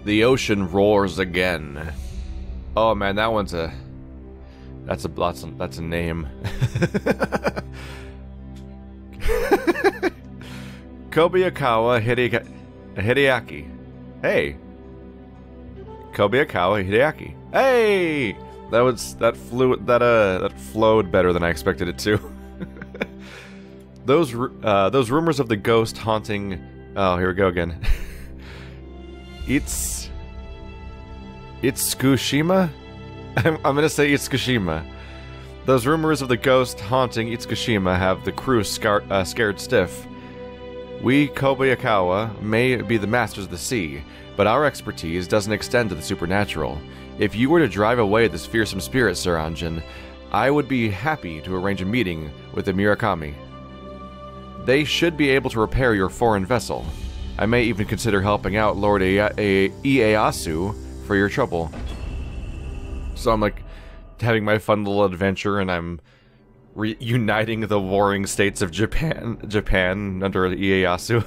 The ocean roars again. Oh man, that one's a... That's a name. Kobayakawa Hideaki. Hey. Kobayakawa Hideaki. Hey! That flowed better than I expected it to. Those rumors of the ghost haunting... Oh, here we go again. Itsukushima? I'm gonna say Itsukushima. Those rumors of the ghost haunting Itsukushima have the crew scared stiff. We Kobayakawa may be the masters of the sea, but our expertise doesn't extend to the supernatural. If you were to drive away this fearsome spirit, Sir Anjin, I would be happy to arrange a meeting with the Murakami. They should be able to repair your foreign vessel. I may even consider helping out Lord Ieyasu for your trouble. So I'm like having my fun little adventure, and I'm reuniting the warring states of Japan under Ieyasu.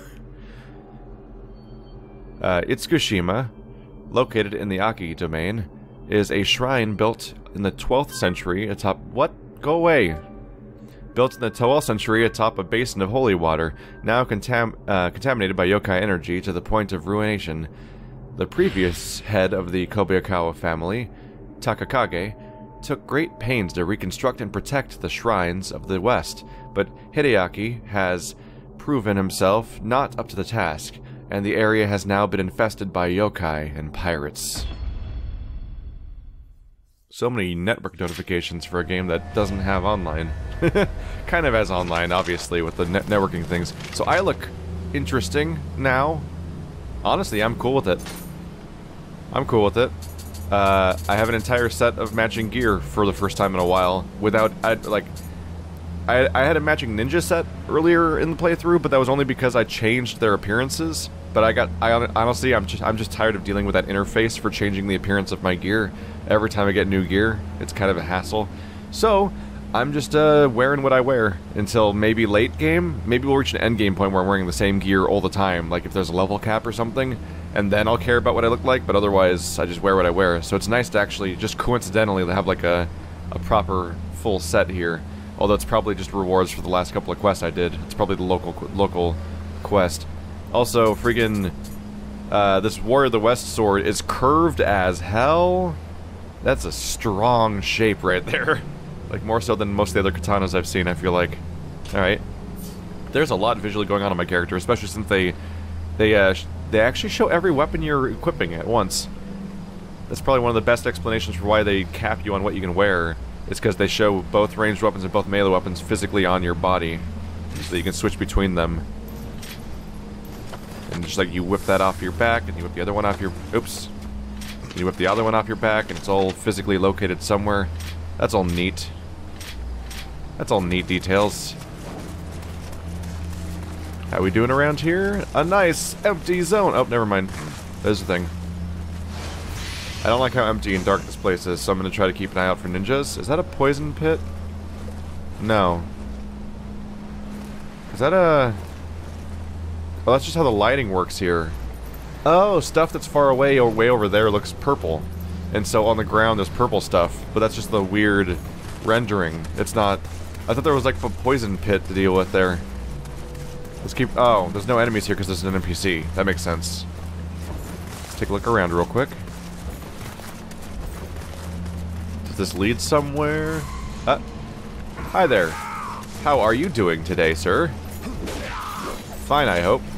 Itsukushima, located in the Aki domain, is a shrine built in the 12th century atop... What? Go away! Built in the 12th century atop a basin of holy water, now contaminated by yokai energy to the point of ruination. The previous head of the Kobayakawa family, Takakage, took great pains to reconstruct and protect the shrines of the West, but Hideaki has proven himself not up to the task, and the area has now been infested by yokai and pirates. So many network notifications for a game that doesn't have online. Kind of has online, obviously, with the networking things. So I look interesting now. Honestly, I'm cool with it. I'm cool with it. I have an entire set of matching gear for the first time in a while. Without, I had a matching ninja set earlier in the playthrough, but that was only because I changed their appearances. But honestly, I'm just tired of dealing with that interface for changing the appearance of my gear. Every time I get new gear, it's kind of a hassle. So, I'm just wearing what I wear until maybe late game. Maybe we'll reach an end game point where I'm wearing the same gear all the time, like if there's a level cap or something, and then I'll care about what I look like, but otherwise I just wear what I wear. So it's nice to actually just coincidentally have like a proper full set here. Although it's probably just rewards for the last couple of quests I did. It's probably the local quest. Also, friggin' this Warrior of the West sword is curved as hell. That's a strong shape right there. Like, more so than most of the other katanas I've seen, I feel like. Alright. There's a lot visually going on in my character, especially since they actually show every weapon you're equipping at once. That's probably one of the best explanations for why they cap you on what you can wear. It's because they show both ranged weapons and both melee weapons physically on your body, so that you can switch between them. And just like you whip that off your back, and you whip the other one off your... Oops. You whip the other one off your back, and it's all physically located somewhere. That's all neat. That's all neat details. How we doing around here? A nice empty zone. Oh, never mind. There's the thing. I don't like how empty and dark this place is, so I'm going to try to keep an eye out for ninjas. Is that a poison pit? No. Is that a... Oh, that's just how the lighting works here. Oh, stuff that's far away or way over there looks purple. And so on the ground there's purple stuff, but that's just the weird rendering. It's not... I thought there was like a poison pit to deal with there. Let's keep... Oh, there's no enemies here because there's an NPC. That makes sense. Let's take a look around real quick. Does this lead somewhere? Hi there. How are you doing today, sir? Fine, I hope.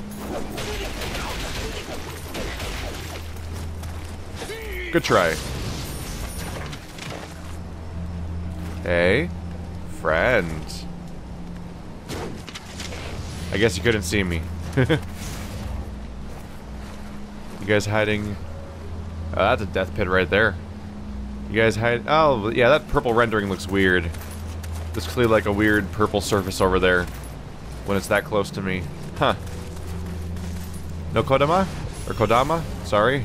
Good try. Hey, friend. I guess you couldn't see me. You guys hiding? Oh, that's a death pit right there. You guys hide? Oh, yeah, that purple rendering looks weird. There's clearly like a weird purple surface over there when it's that close to me. Huh. No Kodama? Or Kodama? Sorry.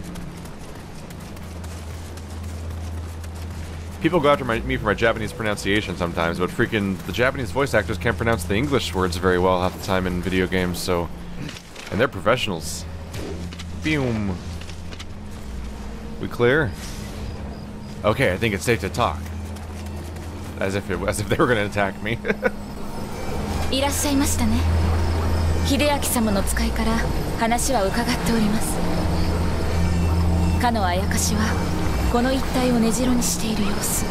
People go after me for my Japanese pronunciation sometimes, but freaking the Japanese voice actors can't pronounce the English words very well half the time in video games, so... And they're professionals. Boom. We clear? Okay, I think it's safe to talk. As if they were gonna attack me. いらっしゃいましたね。秀明様の使いから話は伺っております。かのあやかしはこの一帯を根城にしている様子。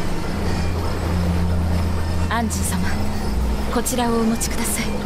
アンジー様、こちらをお持ちください。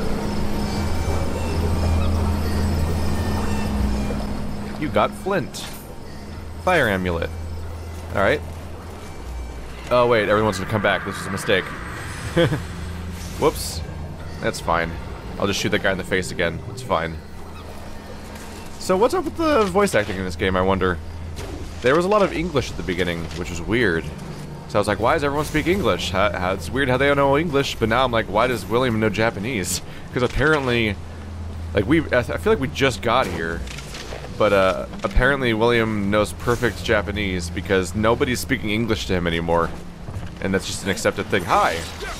You got flint. Fire amulet. Alright. Oh wait, everyone's gonna come back. This was a mistake. Whoops. That's fine. I'll just shoot that guy in the face again. It's fine. So what's up with the voice acting in this game, I wonder? There was a lot of English at the beginning, which was weird. So I was like, why does everyone speak English? It's weird how they don't know English, but now I'm like, why does William know Japanese? Because apparently, like, I feel like we just got here. But apparently William knows perfect Japanese because nobody's speaking English to him anymore. And that's just an accepted thing. Hi!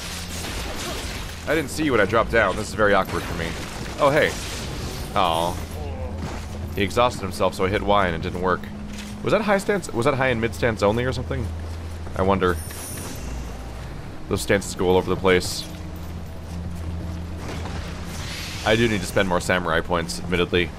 I didn't see you when I dropped down. This is very awkward for me. Oh, hey. Aw. He exhausted himself, so I hit Y and it didn't work. Was that high stance? Was that high and mid stance only or something? I wonder. Those stances go all over the place. I do need to spend more samurai points, admittedly.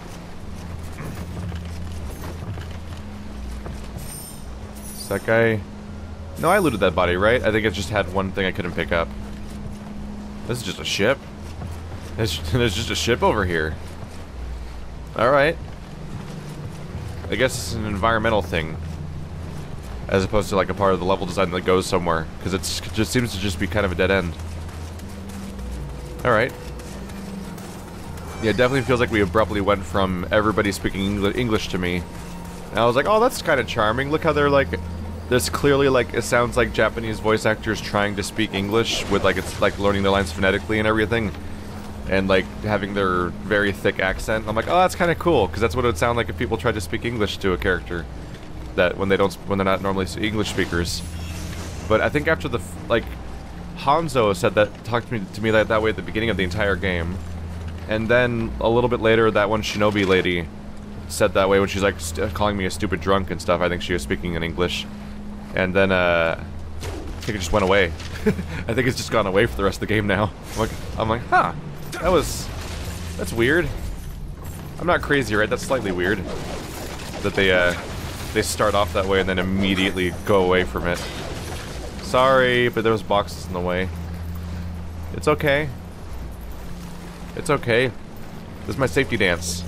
That guy... No, I looted that body, right? I think it just had one thing I couldn't pick up. This is just a ship? There's just a ship over here. Alright. I guess it's an environmental thing. As opposed to like a part of the level design that goes somewhere. Because it just seems to just be kind of a dead end. Alright. Yeah, it definitely feels like we abruptly went from everybody speaking English to me. And I was like, oh, that's kind of charming. Look how they're like... There's clearly, like, it sounds like Japanese voice actors trying to speak English with, like, it's like learning their lines phonetically and everything. And, like, having their very thick accent. I'm like, oh, that's kind of cool, because that's what it would sound like if people tried to speak English to a character. That, when they're not normally English speakers. But I think after the, like, Hanzo said that, talked to me that way at the beginning of the entire game. And then, a little bit later, that one Shinobi lady said that way when she's, like, calling me a stupid drunk and stuff. I think she was speaking in English. And then, I think it just went away. I think it's just gone away for the rest of the game now. I'm like, huh, that's weird. I'm not crazy, right? That's slightly weird. That they start off that way and then immediately go away from it. Sorry, but there was boxes in the way. It's okay. It's okay. This is my safety dance.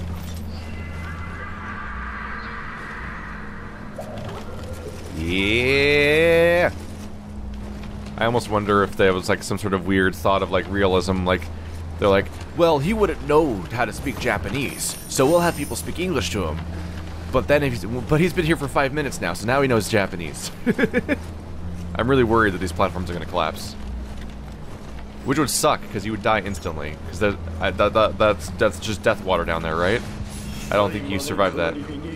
Yeah. I almost wonder if there was like some sort of weird thought of like realism, like they're like, well, he wouldn't know how to speak Japanese, so we'll have people speak English to him. But then he's been here for 5 minutes now, so now he knows Japanese. I'm really worried that these platforms are going to collapse. Which would suck, because you would die instantly. Because that's just death water down there, right? I don't think you survive that.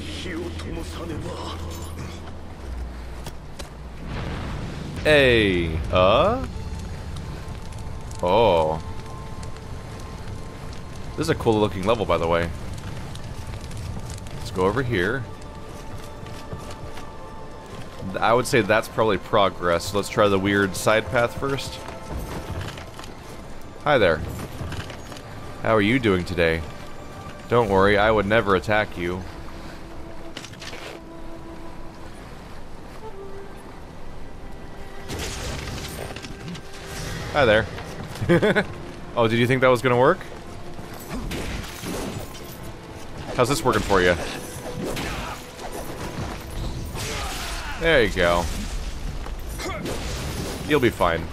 Hey, oh. This is a cool looking level, by the way. Let's go over here. I would say that's probably progress. So let's try the weird side path first. Hi there. How are you doing today? Don't worry, I would never attack you. Hi there. Oh, did you think that was gonna work? How's this working for you? There you go. You'll be fine.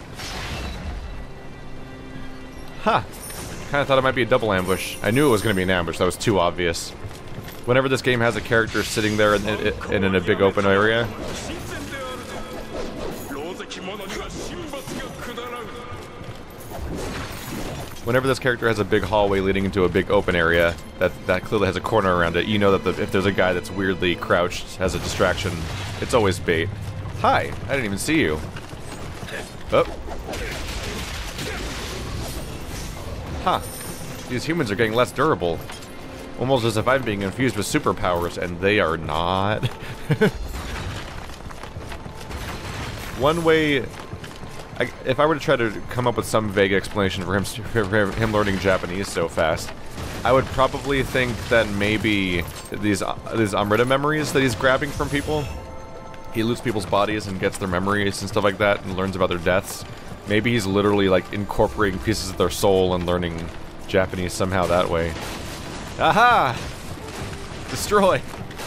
Ha! Kinda thought it might be a double ambush. I knew it was gonna be an ambush, that was too obvious. Whenever this game has a character sitting there in a big open area, whenever this character has a big hallway leading into a big open area that clearly has a corner around it, you know that if there's a guy that's weirdly crouched, has a distraction, it's always bait. Hi, I didn't even see you. Oh. Huh. These humans are getting less durable. Almost as if I'm being infused with superpowers, and they are not. one way... if I were to try to come up with some vague explanation for him learning Japanese so fast, I would probably think that maybe these Amrita memories that he's grabbing from people, he loots people's bodies and gets their memories and stuff like that and learns about their deaths. Maybe he's literally like incorporating pieces of their soul and learning Japanese somehow that way. Aha! Destroy!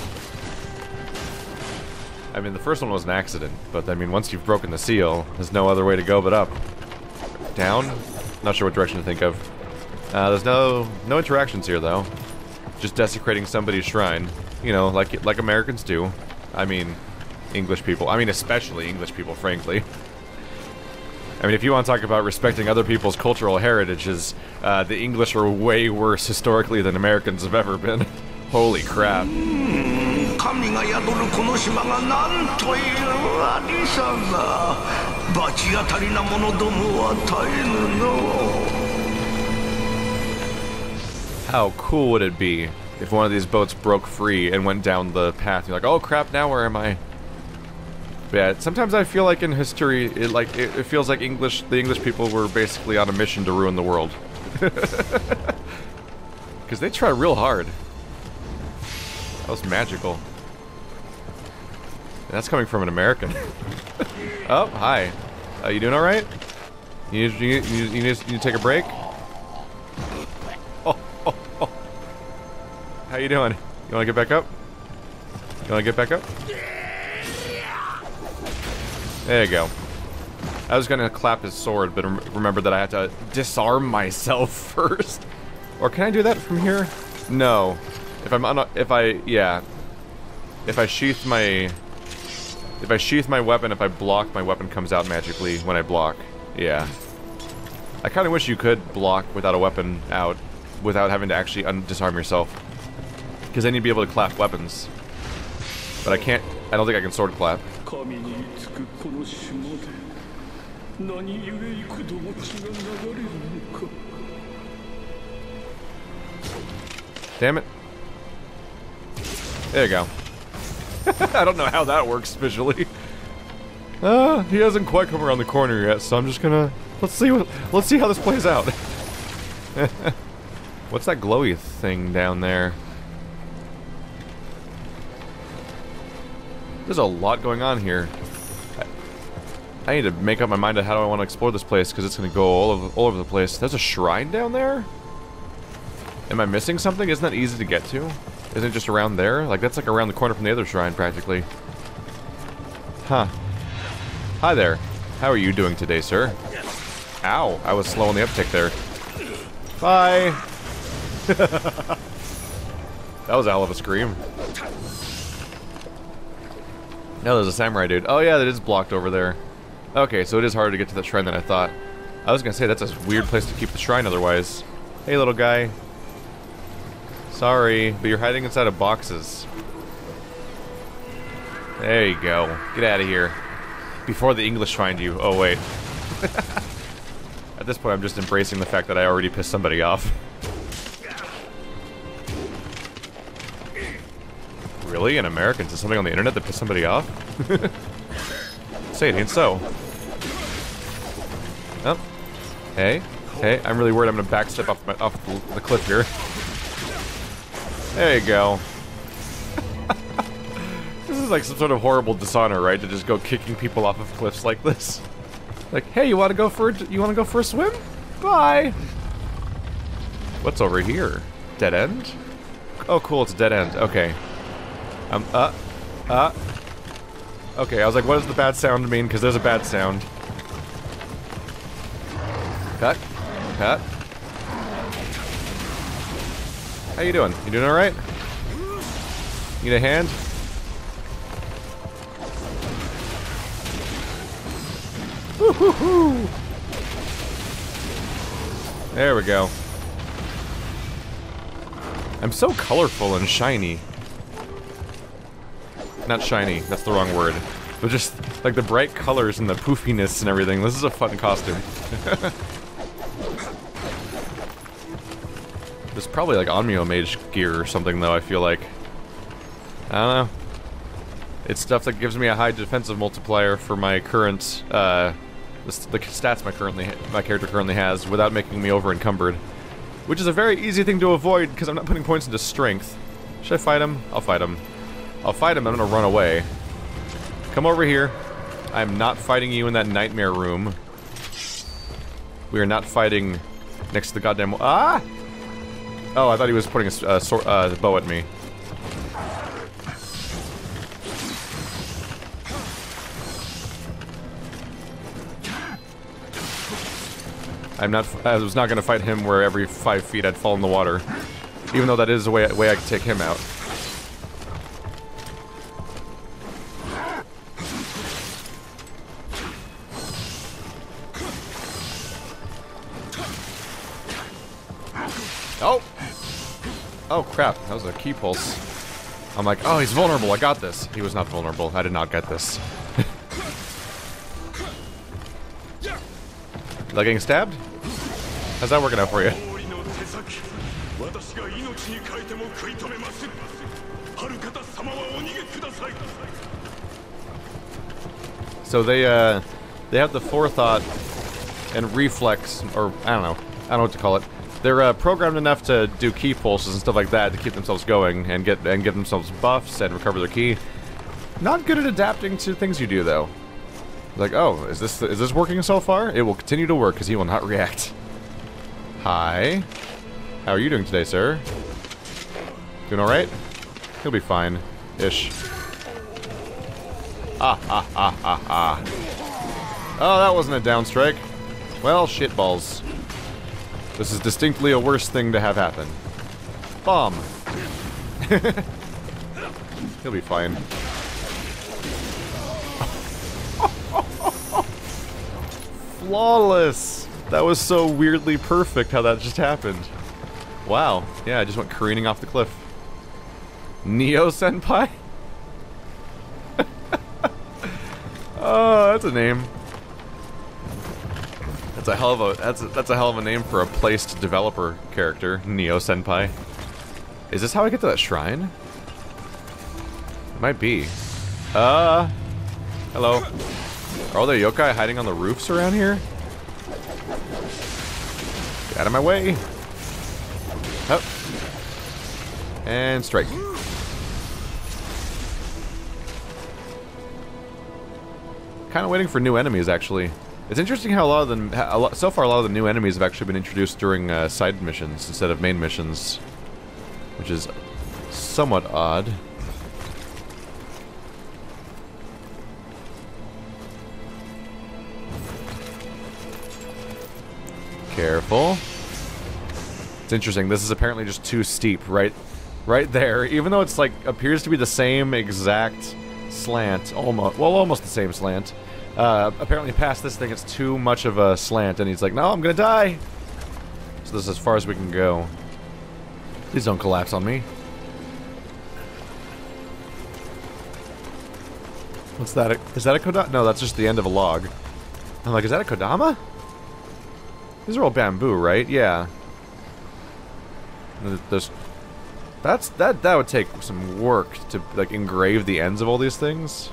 I mean, the first one was an accident, but I mean, once you've broken the seal, there's no other way to go but up. Down? Not sure what direction to think of. There's no interactions here, though. Just desecrating somebody's shrine. You know, like Americans do. I mean, English people. I mean, especially English people, frankly. I mean, if you want to talk about respecting other people's cultural heritages, the English are way worse historically than Americans have ever been. Holy crap. How cool would it be if one of these boats broke free and went down the path? You're like, oh crap, now where am I? But yeah, sometimes I feel like in history, it feels like the English people were basically on a mission to ruin the world. Because they try real hard. That was magical. And that's coming from an American. Oh, hi. You doing alright? You need to take a break? Oh. How you doing? You wanna get back up? You wanna get back up? There you go. I was gonna clap his sword, but remember that I had to disarm myself first. Or can I do that from here? No. If I sheath my weapon, if I block, my weapon comes out magically when I block. Yeah. I kind of wish you could block without a weapon out, without having to actually disarm yourself. Because then you'd be able to clap weapons. But I can't, I don't think I can sword clap. Damn it. There you go. I don't know how that works visually. He hasn't quite come around the corner yet, so I'm just gonna let's see how this plays out. What's that glowy thing down there? There's a lot going on here. I need to make up my mind on how I want to explore this place because it's gonna go all over the place. There's a shrine down there? Am I missing something? Isn't that easy to get to? Isn't it just around there? Like, that's like around the corner from the other shrine, practically. Huh. Hi there. How are you doing today, sir? Ow. I was slow on the uptick there. Bye. That was a hell of a scream. No, there's a samurai dude. Oh yeah, that is blocked over there. Okay, so it is harder to get to the shrine than I thought. I was gonna say, that's a weird place to keep the shrine otherwise. Hey, little guy. Sorry, but you're hiding inside of boxes. There you go. Get out of here. Before the English find you. Oh, wait. At this point, I'm just embracing the fact that I already pissed somebody off. Really? An American said something on the internet that pissed somebody off? Say it ain't so. Oh. Hey. Hey, I'm really worried I'm gonna backstep off the cliff here. There you go. This is like some sort of horrible dishonor, right? To just go kicking people off of cliffs like this. Like, hey, you want to go for a swim? Bye. What's over here? Dead end? Oh, cool. It's a dead end. Okay. Okay, I was like, what does the bad sound mean? Because there's a bad sound. Cut. Cut. How you doing? You doing alright? Need a hand? Woo-hoo-hoo! There we go. I'm so colorful and shiny. Not shiny, that's the wrong word. But just, like, the bright colors and the poofiness and everything. This is a fun costume. There's probably like Onmyo Mage gear or something though, I feel like. I don't know. It's stuff that gives me a high defensive multiplier for my current, the stats my character currently has, without making me over-encumbered. Which is a very easy thing to avoid, because I'm not putting points into strength. Should I fight him? I'll fight him. I'll fight him, I'm gonna run away. Come over here. I'm not fighting you in that nightmare room. We are not fighting next to the goddamn... Ah! Oh, I thought he was putting a bow at me. I was not going to fight him where every 5 feet I'd fall in the water. Even though that is a way I could take him out. Oh! Oh crap, that was a key pulse. I'm like, oh, he's vulnerable, I got this. He was not vulnerable, I did not get this. Like getting stabbed? How's that working out for you? So they have the forethought and reflex, or I don't know what to call it. They're programmed enough to do key pulses and stuff like that to keep themselves going and give themselves buffs and recover their key. Not good at adapting to things you do though. Like, oh, is this working so far? It will continue to work because he will not react. Hi. How are you doing today, sir? Doing alright? He'll be fine. Ish. Ah. Oh, that wasn't a down strike. Well, shitballs. This is distinctly a worse thing to have happen. Bomb. He'll be fine. Flawless! That was so weirdly perfect how that just happened. Wow. Yeah, I just went careening off the cliff. Nioh-senpai? Oh, that's a name. That's a hell of a name for a placed developer character, Nioh-senpai. Is this how I get to that shrine? It might be. Hello. Are all the yokai hiding on the roofs around here? Get out of my way. Up. And strike. Kind of waiting for new enemies, actually. It's interesting how so far a lot of the new enemies have actually been introduced during side missions instead of main missions, which is somewhat odd. Careful. It's interesting. This is apparently just too steep, right there. Even though it's like appears to be the same exact slant, almost the same slant. Apparently past this thing, it's too much of a slant, and he's like, "No, I'm gonna die." So this is as far as we can go. Please don't collapse on me. What's that? Is that a kodama? No, that's just the end of a log. I'm like, is that a kodama? These are all bamboo, right? Yeah. That would take some work to like engrave the ends of all these things.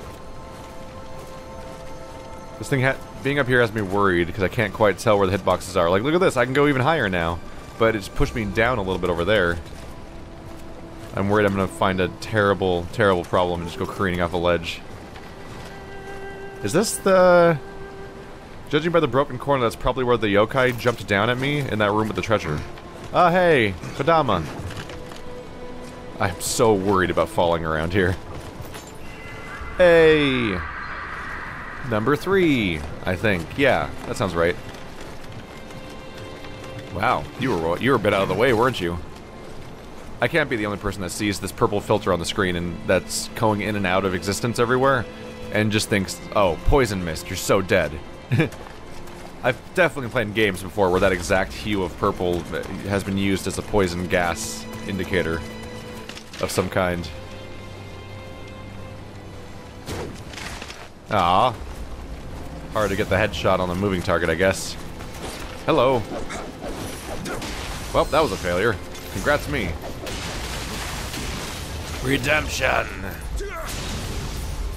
This thing being up here has me worried because I can't quite tell where the hitboxes are. Like, look at this, I can go even higher now, but it's pushed me down a little bit over there. I'm worried I'm gonna find a terrible, terrible problem and just go careening off a ledge. Is this the... Judging by the broken corner, that's probably where the yokai jumped down at me in that room with the treasure. Ah, hey, kodama. I'm so worried about falling around here. Hey! Number 3, I think. Yeah, that sounds right. Wow, you were a bit out of the way, weren't you? I can't be the only person that sees this purple filter on the screen and that's going in and out of existence everywhere and just thinks, oh, poison mist, you're so dead. I've definitely played games before where that exact hue of purple has been used as a poison gas indicator of some kind. Ah, hard to get the headshot on the moving target, I guess. Hello. Well, that was a failure. Congrats me. Redemption.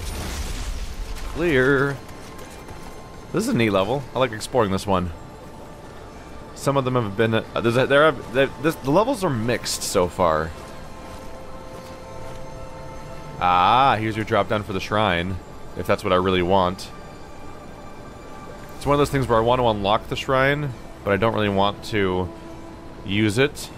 clear. This is a neat level. I like exploring this one. Some of them have been... the levels are mixed so far. Ah, here's your drop down for the shrine. If that's what I really want. It's one of those things where I want to unlock the shrine, but I don't really want to use it.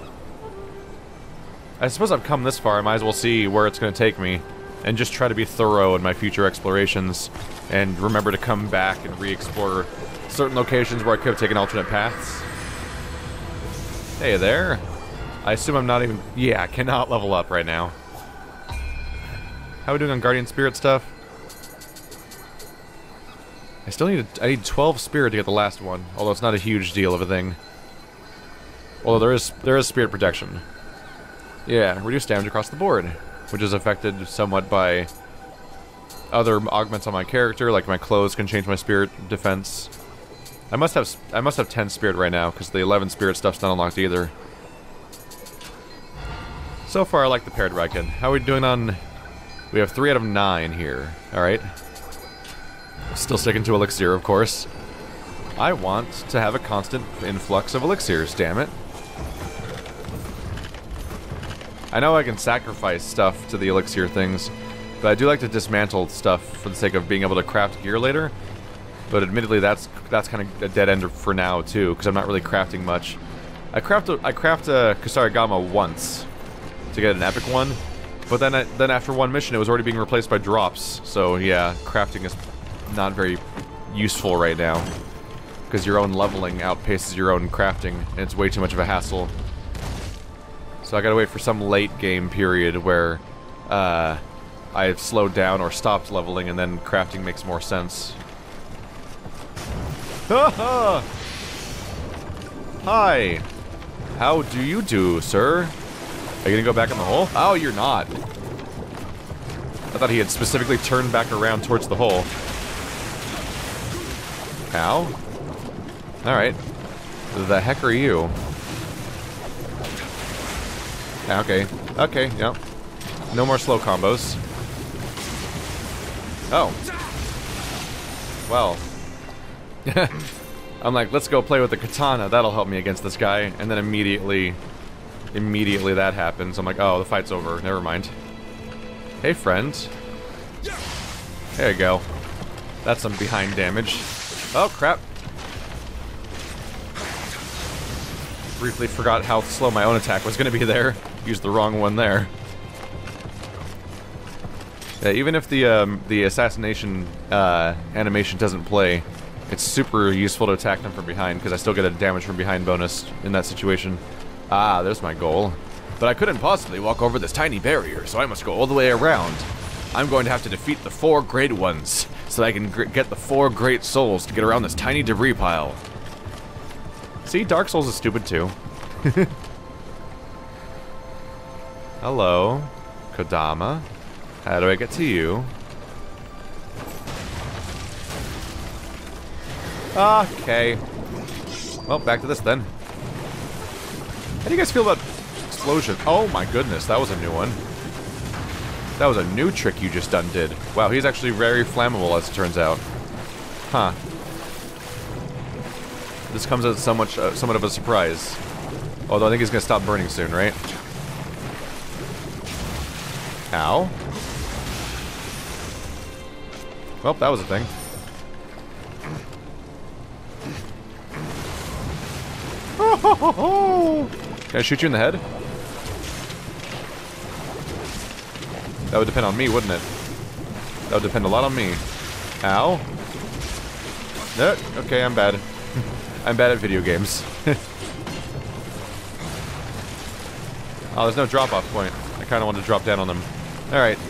I suppose I've come this far, I might as well see where it's going to take me. And just try to be thorough in my future explorations. And remember to come back and re-explore certain locations where I could have taken alternate paths. Hey there. I assume I'm not even... Yeah, I cannot level up right now. How are we doing on Guardian Spirit stuff? I still need... I need 12 Spirit to get the last one. Although it's not a huge deal of a thing. Although there is Spirit Protection. Yeah, reduced damage across the board. Which is affected somewhat by other augments on my character, like my clothes can change my spirit defense. I must have 10 spirit right now, because the 11 spirit stuff's not unlocked either. So far, I like the paired Raiken. How are we doing on... We have 3 out of 9 here. Alright. Still sticking to elixir, of course. I want to have a constant influx of elixirs, damn it. I know I can sacrifice stuff to the elixir things, but I do like to dismantle stuff for the sake of being able to craft gear later. But admittedly, that's kind of a dead end for now too, because I'm not really crafting much. I craft a Kusarigama once to get an epic one, but then after one mission, it was already being replaced by drops. So yeah, crafting is not very useful right now, because your own leveling outpaces your own crafting, and it's way too much of a hassle. So I gotta wait for some late game period where I've slowed down or stopped leveling, and then crafting makes more sense. Haha! Hi! How do you do, sir? Are you gonna go back in the hole? Oh, you're not. I thought he had specifically turned back around towards the hole. Ow. Alright. The heck are you? Okay. Okay, yep. No more slow combos. Oh. Well. I'm like, let's go play with the katana. That'll help me against this guy. And then immediately that happens. I'm like, oh, the fight's over. Never mind. Hey, friend. There you go. That's some behind damage. Oh, crap. Briefly forgot how slow my own attack was going to be there. Used the wrong one there. Yeah, even if the assassination animation doesn't play, it's super useful to attack them from behind, because I still get a damage from behind bonus in that situation. Ah, there's my goal. But I couldn't possibly walk over this tiny barrier, so I must go all the way around. I'm going to have to defeat the 4 great ones, so that I can get the 4 great souls to get around this tiny debris pile. See, Dark Souls is stupid too. Hello, Kodama. How do I get to you? Okay. Well, back to this then. How do you guys feel about explosion? Oh my goodness, that was a new one. That was a new trick you just did. Wow, he's actually very flammable, as it turns out. Huh. This comes as somewhat of a surprise. Although I think he's gonna stop burning soon, right? Ow. Well, that was a thing. Can I shoot you in the head? That would depend on me, wouldn't it? That would depend a lot on me. Ow. No, okay, I'm bad. I'm bad at video games. Oh, there's no drop-off point. I kind of want to drop down on them. Alright.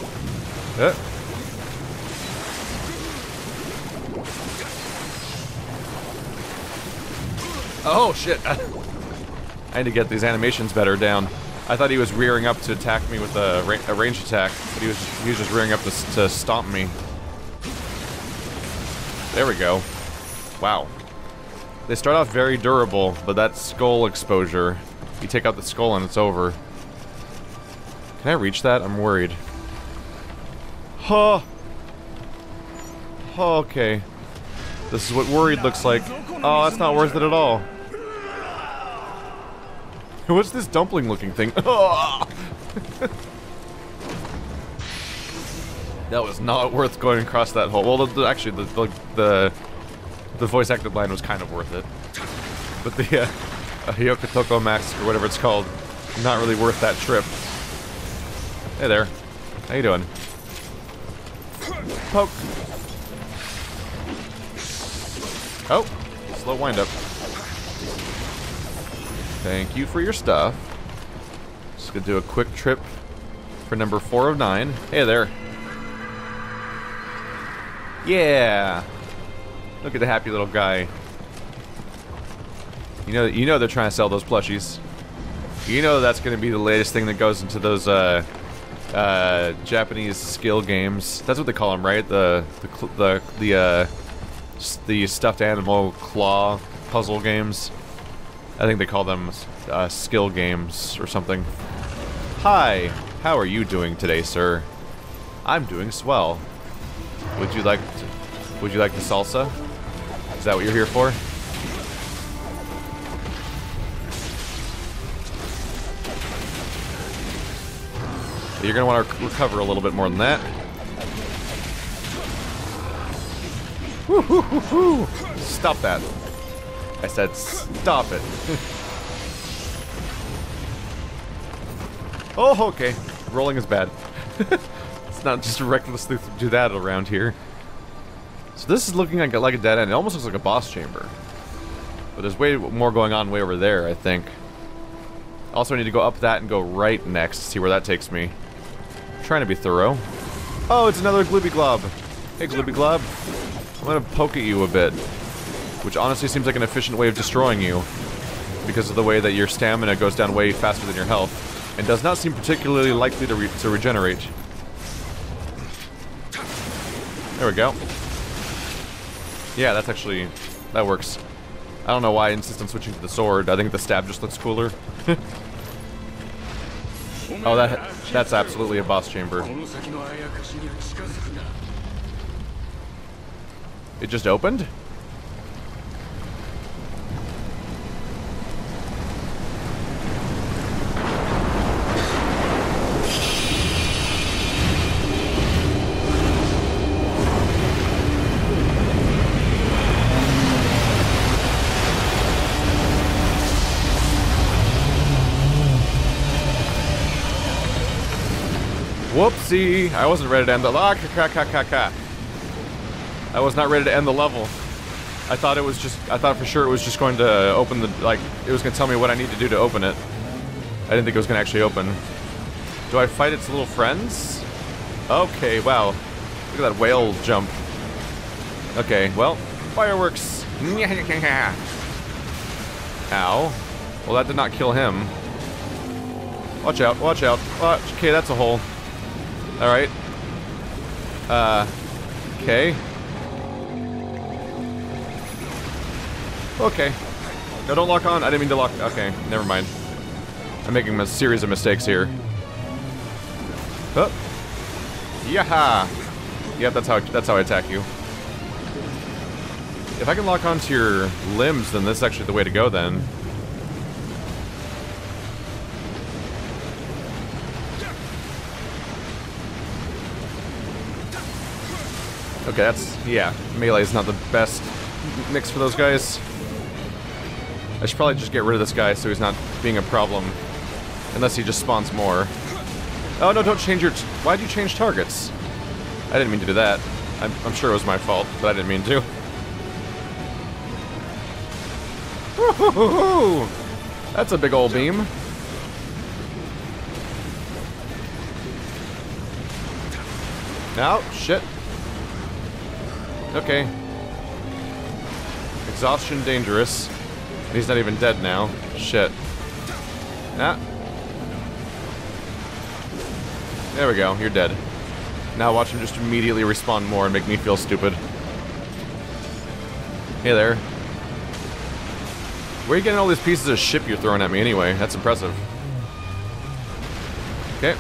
Oh, shit. I need to get these animations better down. I thought he was rearing up to attack me with a ranged attack, but he was just rearing up to stomp me. There we go. Wow. They start off very durable, but that skull exposure, you take out the skull and it's over. Can I reach that? I'm worried. Huh. Okay. This is what worried looks like. Oh, that's not worth it at all. What's this dumpling-looking thing? Oh! That was not worth going across that hole. Well, actually, the voice-acted line was kind of worth it. But the Hyokotoko Max, or whatever it's called, not really worth that trip. Hey there. How you doing? Poke. Oh, slow wind up. Thank you for your stuff. Just gonna do a quick trip for number 4 of 9. Hey there. Yeah. Look at the happy little guy. You know they're trying to sell those plushies. You know that's gonna be the latest thing that goes into those Japanese skill games. That's what they call them, right? The stuffed animal claw puzzle games. I think they call them skill games or something. Hi, how are you doing today, sir? I'm doing swell. Would you like the salsa? Is that what you're here for? You're gonna want to recover a little bit more than that. Woo hoo hoo hoo! Stop that. I said stop it. Oh, okay. Rolling is bad. It's not just recklessly do that around here. So this is looking like a dead end. It almost looks like a boss chamber. But there's way more going on way over there, I think. Also, I need to go up that and go right next to see where that takes me. I'm trying to be thorough. Oh, it's another Glooby Glob. Hey, Glooby Glob. I'm gonna poke at you a bit. Which honestly seems like an efficient way of destroying you. Because of the way that your stamina goes down way faster than your health. And does not seem particularly likely to regenerate. There we go. Yeah, that's actually... that works. I don't know why I insist on switching to the sword. I think the stab just looks cooler. Oh, that's absolutely a boss chamber. It just opened? Whoopsie! I wasn't ready to end the I was not ready to end the level. I thought for sure it was just going to open the, like, it was going to tell me what I need to do to open it. I didn't think it was going to actually open. Do I fight its little friends? Okay, wow. Look at that whale jump. Okay, well, fireworks. Ow. Well, that did not kill him. Watch out, watch out. Okay, that's a hole. Alright. Okay. Okay. No, don't lock on. I didn't mean to lock. Okay, never mind. I'm making a series of mistakes here. Oh. Yaha! Yep, that's how I attack you. If I can lock onto your limbs, then this is actually the way to go then. Okay, that's, yeah, melee is not the best mix for those guys. I should probably just get rid of this guy so he's not being a problem. Unless he just spawns more. Oh no, don't change your... why'd you change targets? I didn't mean to do that. I'm sure it was my fault, but I didn't mean to. Woo-hoo-hoo-hoo! That's a big old beam. Now, shit. Okay. Exhaustion dangerous. He's not even dead now. Shit. Ah. There we go, you're dead. Now watch him just immediately respawn more and make me feel stupid. Hey there. Where are you getting all these pieces of ship you're throwing at me anyway? That's impressive. Okay.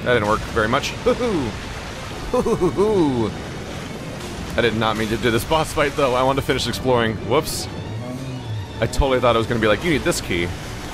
That didn't work very much. Hoo-hoo! Hoo-hoo-hoo-hoo! I did not mean to do this boss fight, though. I wanted to finish exploring. Whoops. I totally thought it was going to be like, you need this key.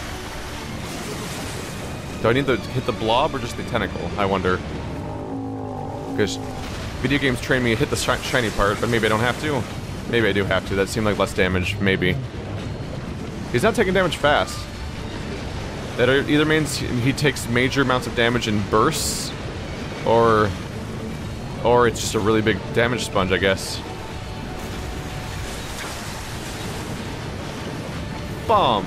Do I need to hit the blob or just the tentacle? I wonder. Because video games train me to hit the shiny part, but maybe I don't have to. Maybe I do have to. That seemed like less damage. Maybe. He's not taking damage fast. That either means he takes major amounts of damage in bursts, or it's just a really big damage sponge, I guess. Bomb!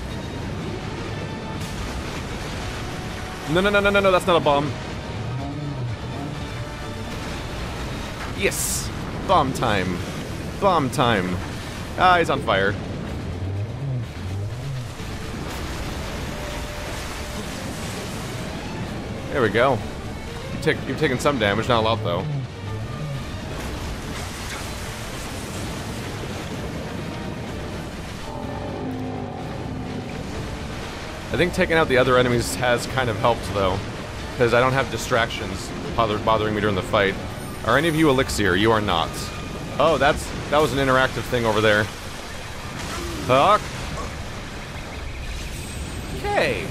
No, no, no, no, no, no, that's not a bomb. Yes! Bomb time. Bomb time. Ah, he's on fire. There we go. You've taken some damage, not a lot though. I think taking out the other enemies has kind of helped though, because I don't have distractions bothering me during the fight. Are any of you Elixir? You are not. Oh, that was an interactive thing over there. Fuck. Okay.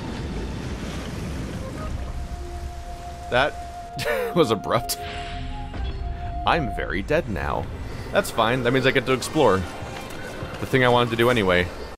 That was abrupt. I'm very dead now. That's fine. That means I get to explore. The thing I wanted to do anyway.